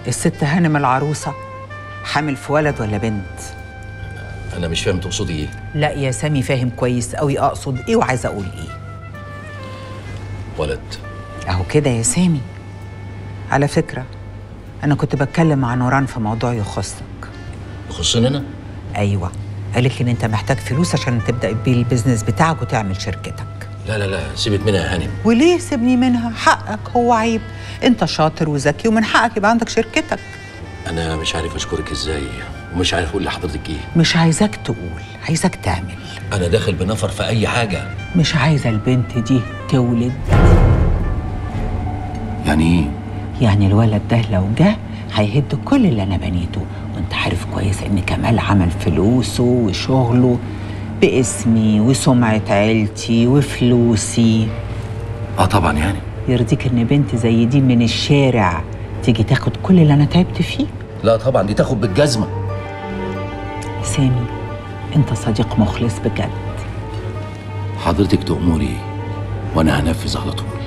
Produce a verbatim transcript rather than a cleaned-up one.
الست هانم العروسة حامل في ولد ولا بنت؟ أنا مش فاهم تقصدي إيه؟ لا يا سامي فاهم كويس قوي أقصد إيه وعايزة أقول إيه. ولد. أهو كده يا سامي. على فكرة أنا كنت بتكلم مع نوران في موضوع يخصك. يخصني أنا؟ أيوة، قالت لي إن أنت محتاج فلوس عشان تبدأ بيه البيزنس بتاعك وتعمل شركتك. لا لا لا سيبك منها يا هانم. وليه سيبني منها؟ حقك، هو عيب؟ أنت شاطر وذكي ومن حقك يبقى عندك شركتك. أنا مش عارف أشكرك إزاي ومش عارف أقول لحضرتك إيه. مش عايزاك تقول، عايزاك تعمل. أنا داخل بنفر في أي حاجة. مش عايزة البنت دي تولد. يعني إيه؟ يعني الولد ده لو جه هيهد كل اللي أنا بنيته، وأنت عارف كويس إن كمال عمل فلوسه وشغله باسمي وسمعة عيلتي وفلوسي. آه طبعا يعني. يرضيك إن بنت زي دي من الشارع تيجي تاخد كل اللي أنا تعبت فيه؟ لا طبعا دي تاخد بالجزمة. سامي أنت صديق مخلص بجد. حضرتك تأمري وأنا هنفذ على طول.